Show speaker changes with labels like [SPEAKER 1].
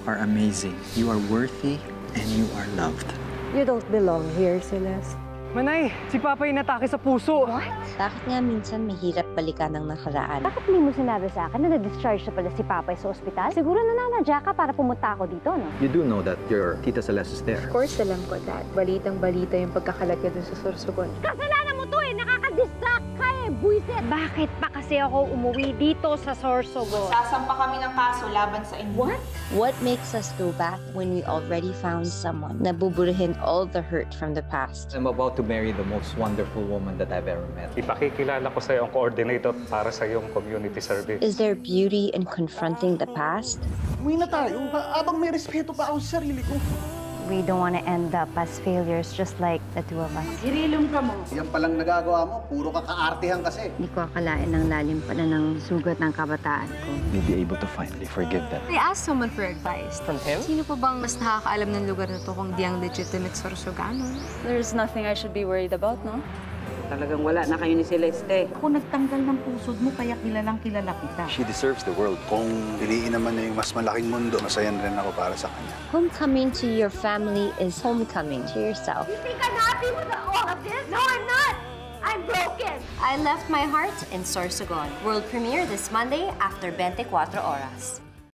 [SPEAKER 1] are amazing. You are worthy and you are loved.
[SPEAKER 2] You don't belong here, Celeste.
[SPEAKER 3] Manay, si Papa inatake sa puso.
[SPEAKER 4] What? Bakit nga minsan mahirap balikan ng nakaraan?
[SPEAKER 5] Bakit hindi mo sinabi sa akin na na-discharge na pala si Papay sa ospital? Siguro nananadya ka para pumunta ako dito, no?
[SPEAKER 6] You do know that your Tita Celeste is there.
[SPEAKER 7] Of course, alam ko, Dad. Balitang-balita yung pagkakalat niya dun sa Sorsogon.
[SPEAKER 5] Kasalanan mo to eh! Nakaka-distract ka eh, buwisit! Bakit pa kasi ako umuwi dito sa Sorsogon?
[SPEAKER 8] Sasampa kami ng kaso laban sa inyo.
[SPEAKER 4] What? What makes us go back when we already found someone na buburihin all the hurt from the past?
[SPEAKER 6] I'm about to marry the most wonderful woman that I've ever met.
[SPEAKER 9] Ipakikilala ko sa iyo ang coordinator para sa iyong community service.
[SPEAKER 4] Is there beauty in confronting the past?
[SPEAKER 10] Uwi na tayo, habang may respeto pa ako sa sarili ko.
[SPEAKER 5] We don't want to end up as failures just like the two of us.
[SPEAKER 8] Irilong ka mo.
[SPEAKER 10] Yan palang nagagawa mo, puro ka kaartihan kasi.
[SPEAKER 5] Hindi ko akalain ng lalim pala ng sugat ng kabataan ko.
[SPEAKER 1] You'll be able to finally forgive them.
[SPEAKER 7] I asked someone for advice.
[SPEAKER 3] From him?
[SPEAKER 7] Sino pa bang mas nakakaalam ng lugar na to kung di ang legitimate Sorsogano?
[SPEAKER 8] There's nothing I should be worried about, no?
[SPEAKER 2] Talagang wala na kayo ni Celeste.
[SPEAKER 8] Ako nagtanggal ng pusod mo, kaya kilalang kilala kita.
[SPEAKER 6] She deserves the world.
[SPEAKER 10] Kung piliin naman niya yung mas malaking mundo, masaya rin ako para sa kanya.
[SPEAKER 4] Homecoming to your family is homecoming to yourself.
[SPEAKER 5] You think I'm happy with all of this? No, I'm not! I'm broken!
[SPEAKER 11] I Left My Heart in Sorsogon. World premiere this Monday after 24 Oras.